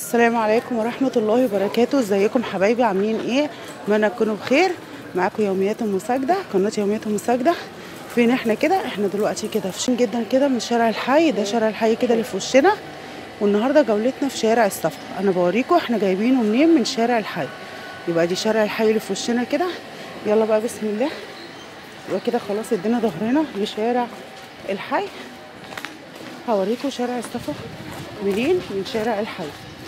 السلام عليكم ورحمة الله وبركاته. ازيكم حبايبي، عاملين ايه؟ اتمنى تكونوا بخير. معاكم يوميات ام ساجدة، قناة يوميات ام ساجدة. فين احنا كده؟ احنا دلوقتي كده في جدا كده من شارع الحي ده، شارع الحي كده اللي في وشنا. والنهارده جولتنا في شارع الصفا. انا بوريكم احنا جايبينه منين، من شارع الحي. يبقى دي شارع الحي اللي في وشنا كده. يلا بقى بسم الله. يبقى كده خلاص ادينا ظهرنا لشارع الحي. هوريكم شارع الصفا منين، من شارع الحي.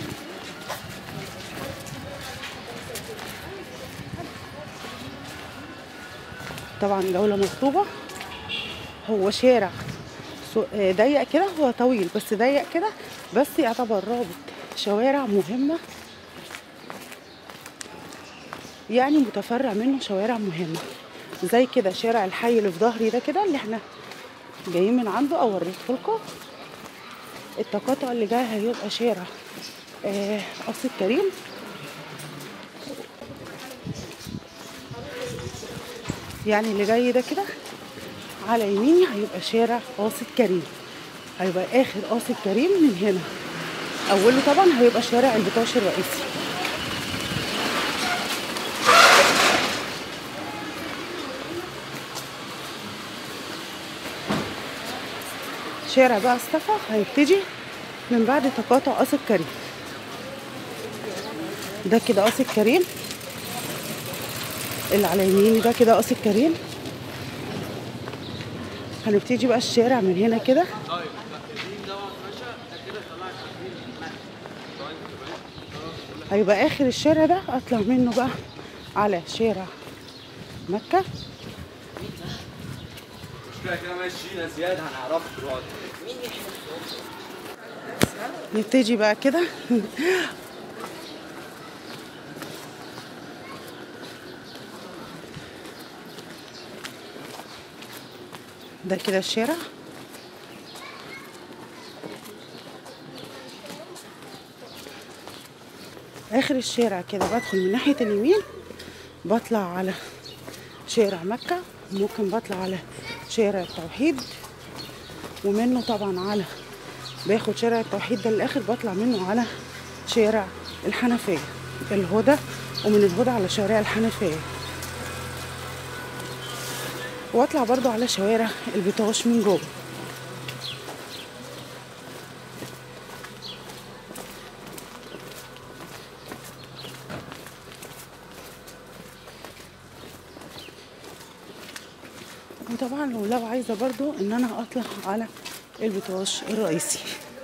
طبعا جولة مطلوبة. هو شارع ضيق كده، هو طويل بس ضيق كده، بس يعتبر رابط شوارع مهمة، يعني متفرع منه شوارع مهمة. زي كده شارع الحي اللي في ظهري ده كده، اللي احنا جايين من عنده. اوريكم التقاطع اللي جاي هيبقى شارع قصر الكريم. يعني اللي جاي ده كده على يميني هيبقى شارع قاصد كريم، هيبقى اخر قاصد كريم من هنا. اوله طبعا هيبقى شارع البطاش الرئيسي. شارع بقى الصفا هيبتدي من بعد تقاطع قاصد كريم. ده كده قاصد كريم، اللي على يميني ده كده قاصد كريم. هنبتدي بقى الشارع من هنا كده. هيبقى اخر الشارع ده اطلع منه بقى على شارع مكة. كده ماشيين زياد هنعرفه دلوقتي. نبتدي بقى كده ده كده الشارع. اخر الشارع كده بدخل من ناحية اليمين، بطلع على شارع مكة. ممكن بطلع على شارع التوحيد، ومنه طبعا على باخد شارع التوحيد ده للاخر، بطلع منه على شارع الحنفية الهدى، ومن الهدى على شارع الحنفية، واطلع برضو على شوارع البطاش من جوه. وطبعا لو عايزة برضو ان انا اطلع على البطاش الرئيسي.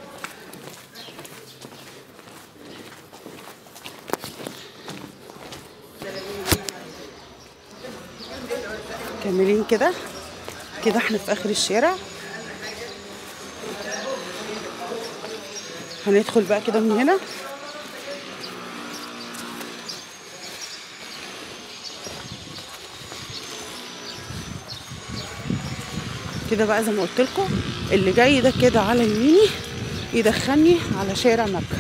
كاملين كده كده احنا في اخر الشارع. هندخل بقى كده من هنا. كده بقى زي ما قلت لكم، اللي جاي ده كده على يميني يدخلني على شارع مكة.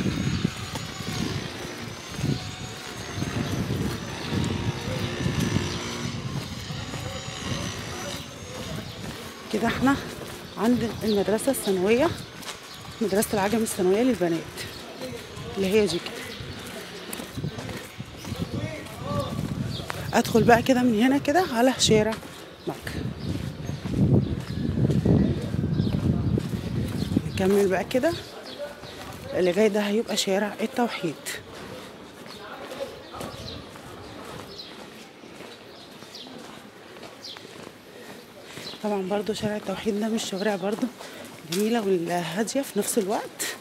كده احنا عند المدرسة الثانوية، مدرسة العجم الثانوية للبنات، اللي هي دي كده. ادخل بقى كده من هنا كده على شارع مكة. نكمل بقى كده. اللي جاي ده هيبقى شارع التوحيد. طبعا برضو شارع التوحيد ده من الشوارع برضو جميلة والهادية في نفس الوقت.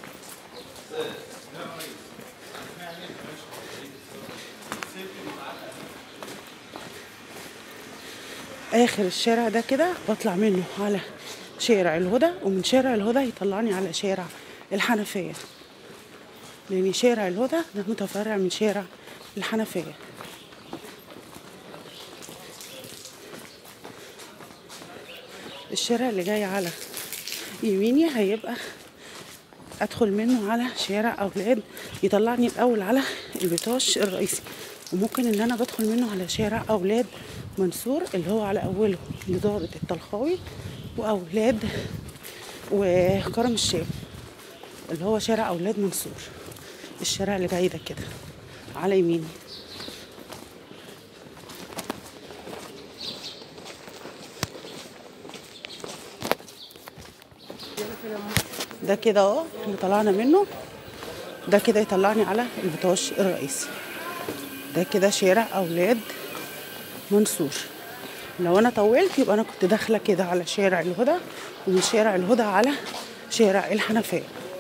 اخر الشارع ده كده بطلع منه على شارع الهدى، ومن شارع الهدى يطلعني على شارع الحنفية، لان شارع الهدى ده متفرع من شارع الحنفية. الشارع اللي جاي على يميني هيبقى ادخل منه على شارع اولاد، يطلعني الاول على البطاش الرئيسي. وممكن ان انا بدخل منه على شارع اولاد منصور، اللي هو على اوله نضارة الطلخاوي واولاد وكرم الشام، اللي هو شارع اولاد منصور. الشارع اللي جاي ده كده على يميني. ده كده اهو احنا طلعنا منه، ده كده يطلعني على البطاش الرئيسي. ده كده شارع اولاد منصور. لو انا طولت يبقى انا كنت داخله كده على شارع الهدى، ومن شارع الهدى على شارع الحنفيه.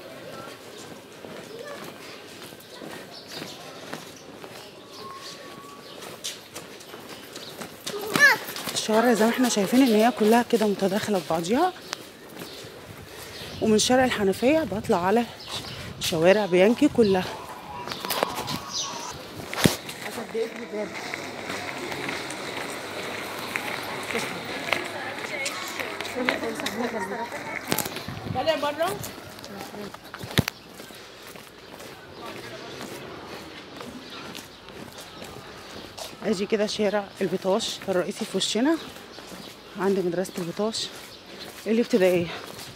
الشوارع زي ما احنا شايفين ان هي كلها كده متداخله في بعضيها. ومن شارع الحنفيه بطلع على شوارع بيانكي كلها. اجي كده شارع البطاش الرئيسي في وشنا عند مدرسة البطاش الابتدائية.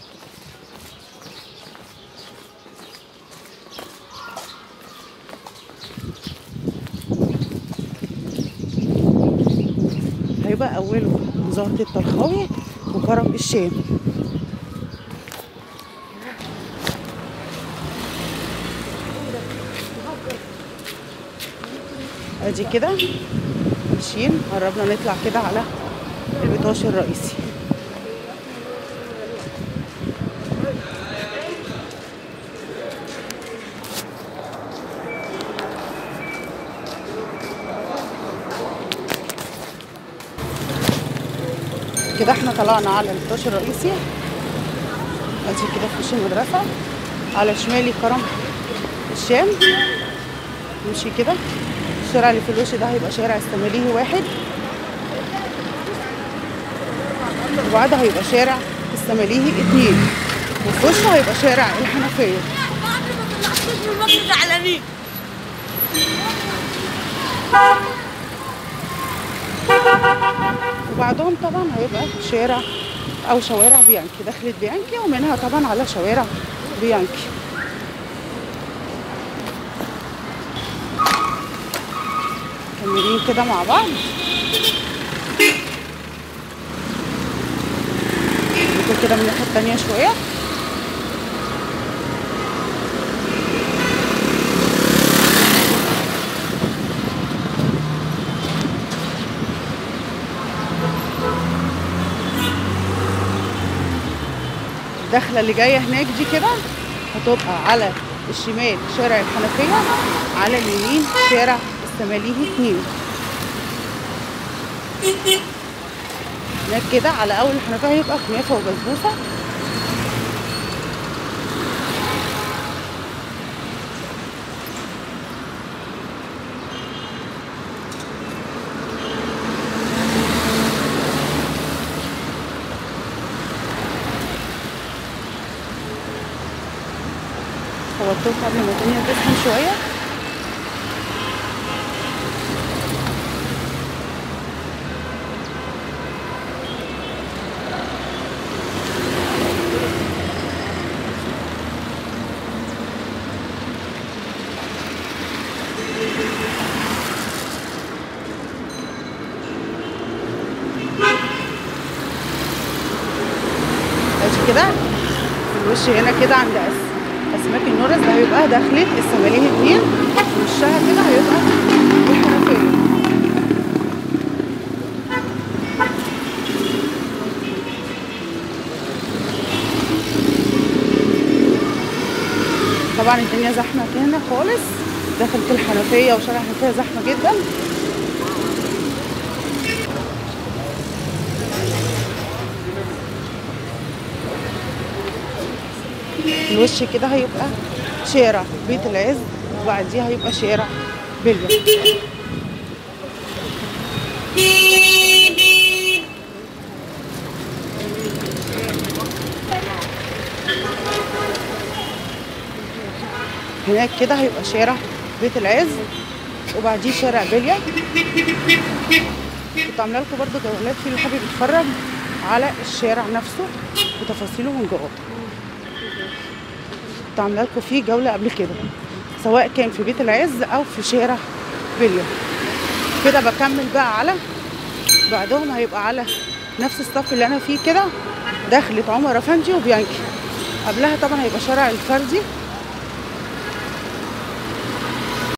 هيبقى اوله مظاهرة الطلخاوي وكرم الشام. ادي كده ماشيين، قربنا نطلع كده على البطاش الرئيسي. كده احنا طلعنا على البطاش الرئيسي. ادي كده في وش المدرسة، على شمالي كرم الشام. نمشي كده، الشارع اللي في الوش ده هيبقى شارع السماليهي 1، وبعدها هيبقى شارع السماليهي 2، وفي وشه هيبقى شارع الحنفية. وبعدهم طبعا هيبقى شارع او شوارع بيانكي، دخلت بيانكي ومنها طبعا على شوارع بيانكي. مكملين كده مع بعض. ندخل كده من الناحية التانية شوية. الدخلة اللي جاية هناك دي كده هتبقى على الشمال شارع الحنفية، على اليمين شارع السماليهي 2. هناك كده على اول الحنفية هيبقى كنافة وبسبوسة. هوطوه قبل ما الدنيا تسخن شوية. ادي كده في الوش هنا كده عند اسماك النورس، ده هيبقى داخلة السماليهي 2، وشها كده هيبقى الحنفية. طبعا الدنيا زحمة هنا خالص، داخلة الحنفية وشارع الحنفية زحمة جدا. الوش كده هيبقى شارع بيت العز، وبعديها هيبقى شارع بليا. هناك كده هيبقى شارع بيت العز، وبعديه شارع بليا. كنت عامله لكم برده جولات فيه اللي حابب يتفرج على الشارع نفسه وتفاصيله من جوه. كنت عامله لكم فيه جوله قبل كده. سواء كان في بيت العز او في شارع بليا. كده بكمل بقى على بعدهم، هيبقى على نفس الصف اللي انا فيه كده دخلت عمر افندي وبيانكي. قبلها طبعا هيبقى شارع الفردي